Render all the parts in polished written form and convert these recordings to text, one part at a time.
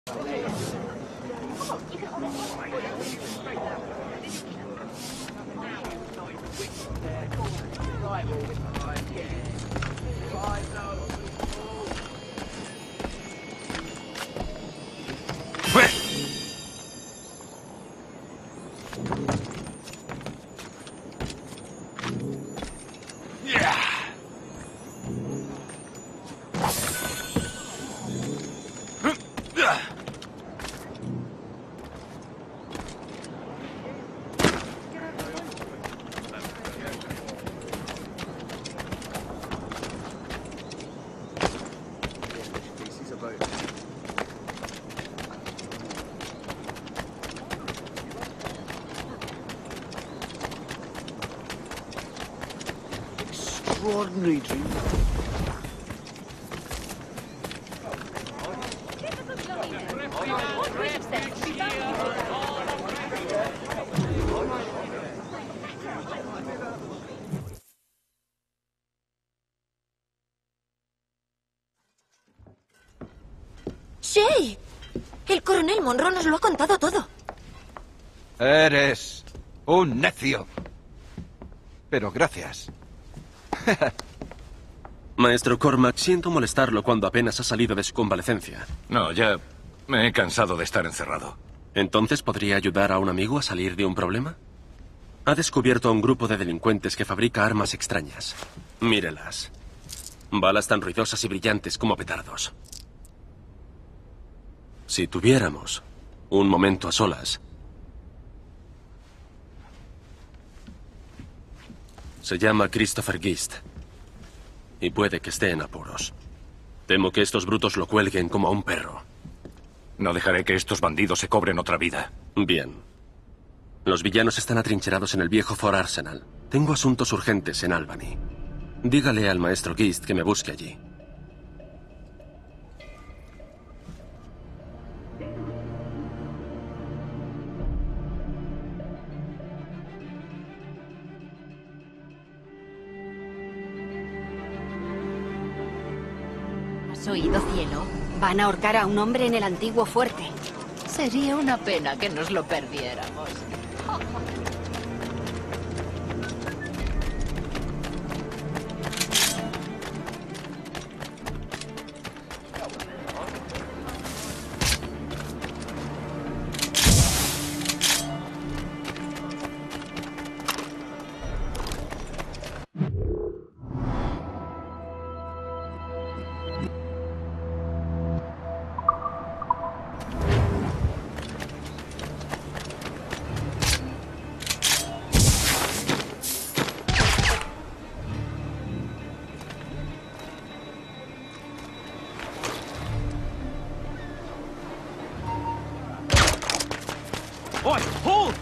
Extraordinary dream. ¡Shay! El coronel Monroe nos lo ha contado todo. Eres un necio. Pero gracias. Maestro Cormac, siento molestarlo cuando apenas ha salido de su convalecencia. No, ya me he cansado de estar encerrado. ¿Entonces podría ayudar a un amigo a salir de un problema? Ha descubierto a un grupo de delincuentes que fabrica armas extrañas. Mírelas. Balas tan ruidosas y brillantes como petardos. Si tuviéramos un momento a solas... Se llama Christopher Gist. Y puede que esté en apuros. Temo que estos brutos lo cuelguen como a un perro. No dejaré que estos bandidos se cobren otra vida. Bien. Los villanos están atrincherados en el viejo Fort Arsenal. Tengo asuntos urgentes en Albany. Dígale al maestro Gist que me busque allí. ¿Has oído, cielo? Van a ahorcar a un hombre en el antiguo fuerte. Sería una pena que nos lo perdiéramos. Oi, hold!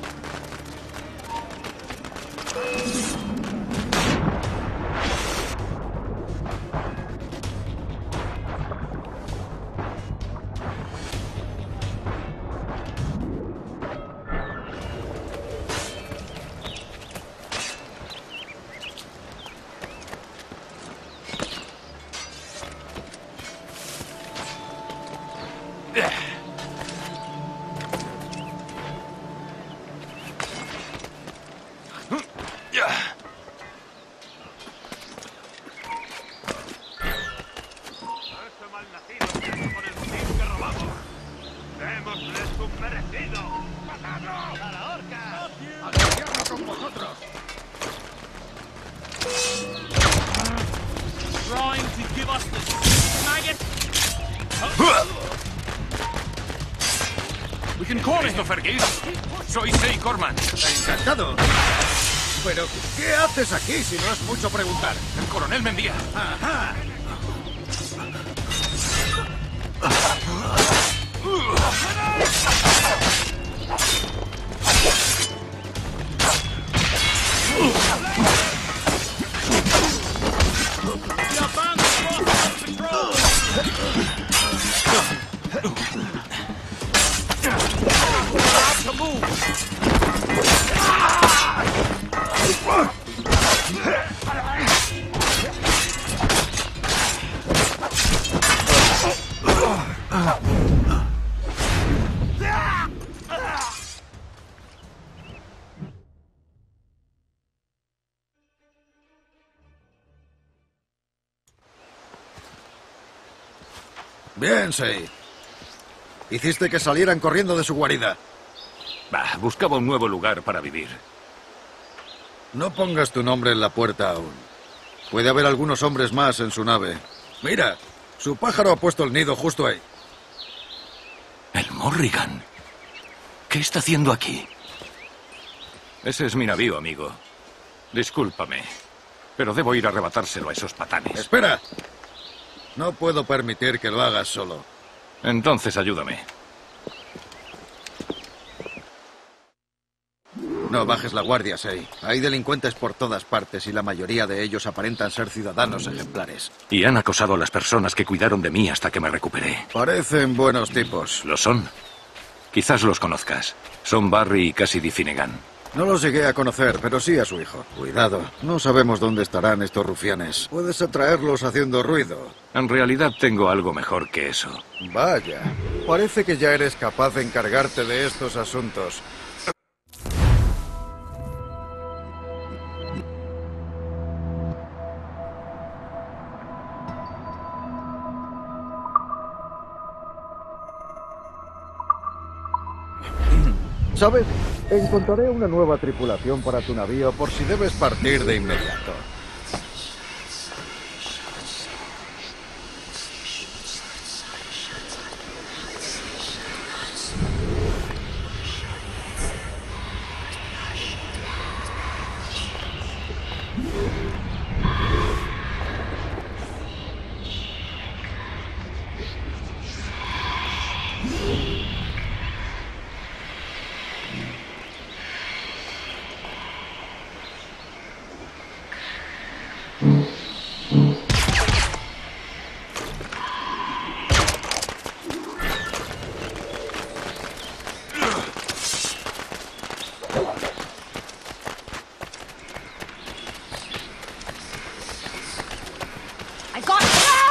Christopher Gist, soy Shay Corman. Encantado. Pero, ¿qué haces aquí si no es mucho preguntar? El coronel me envía. Ajá. Bien, Sei. Hiciste que salieran corriendo de su guarida. Bah, buscaba un nuevo lugar para vivir. No pongas tu nombre en la puerta aún. Puede haber algunos hombres más en su nave. Mira, su pájaro ha puesto el nido justo ahí. El Morrigan. ¿Qué está haciendo aquí? Ese es mi navío, amigo. Discúlpame, pero debo ir a arrebatárselo a esos patanes. ¡Espera! No puedo permitir que lo hagas solo. Entonces ayúdame. No bajes la guardia, Sei. Hay delincuentes por todas partes y la mayoría de ellos aparentan ser ciudadanos ejemplares. Y han acosado a las personas que cuidaron de mí hasta que me recuperé. Parecen buenos tipos. ¿Lo son? Quizás los conozcas. Son Barry y Cassidy Finnegan. No los llegué a conocer, pero sí a su hijo. Cuidado, no sabemos dónde estarán estos rufianes. Puedes atraerlos haciendo ruido. En realidad tengo algo mejor que eso. Vaya, parece que ya eres capaz de encargarte de estos asuntos. ¿Sabes? Encontraré una nueva tripulación para tu navío por si debes partir de inmediato. I got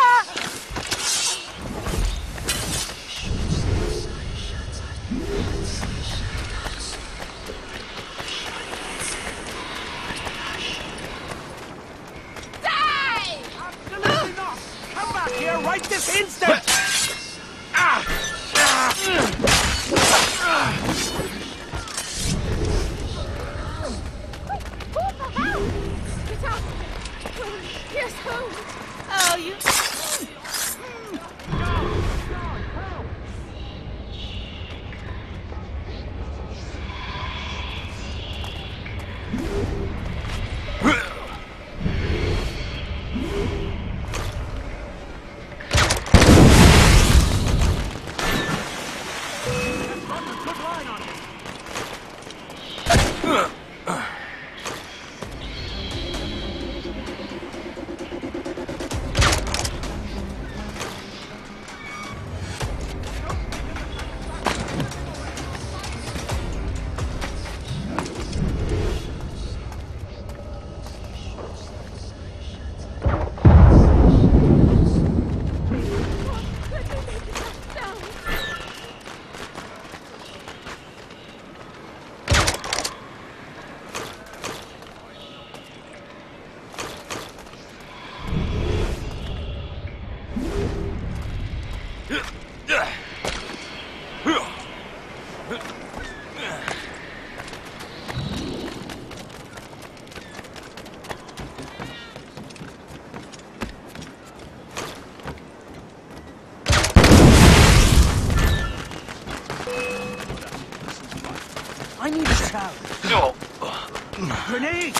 I need a shower. No. Grenade!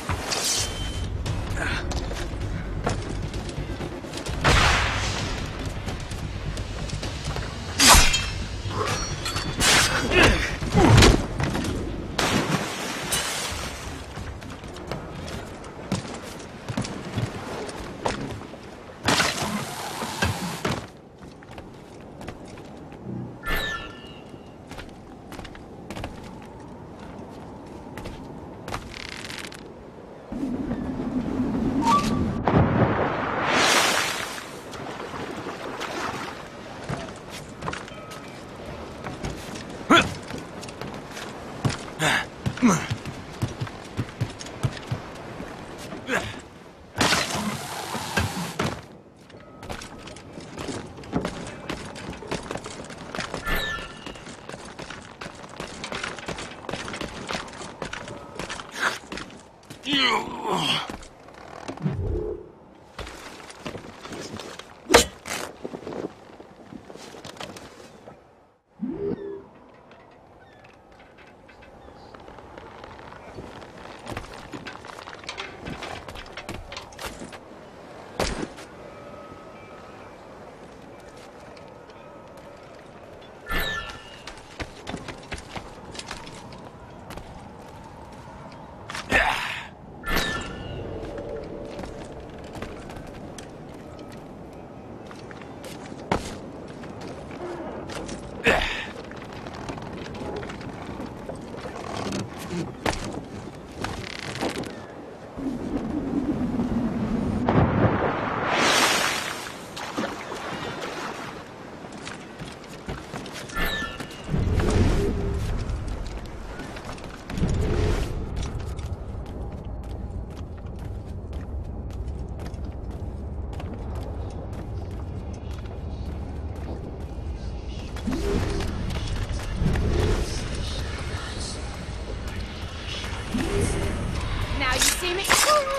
Now you see me.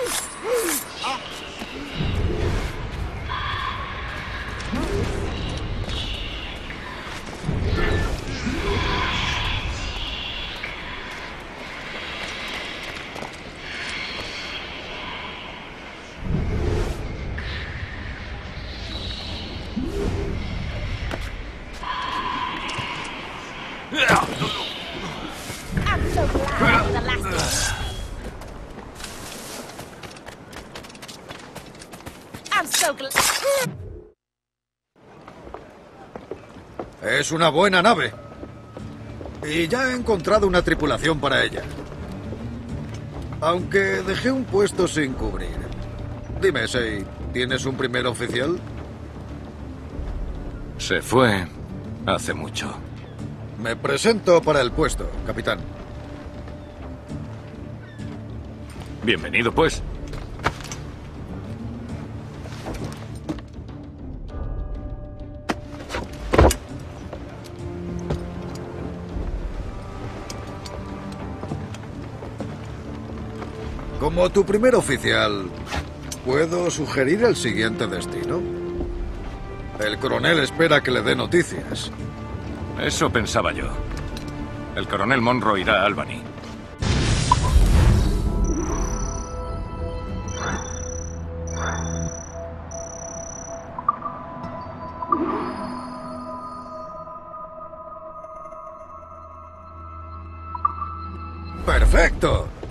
I'm so glad you're the last. I'm so glad. Es una buena nave. Y ya he encontrado una tripulación para ella. Aunque dejé un puesto sin cubrir. Dime, Sei, ¿tienes un primer oficial? Se fue hace mucho. Me presento para el puesto, capitán. Bienvenido, pues. Como tu primer oficial, ¿puedo sugerir el siguiente destino? El coronel espera que le dé noticias. Eso pensaba yo. El coronel Monroe irá a Albany. ¡Perfecto!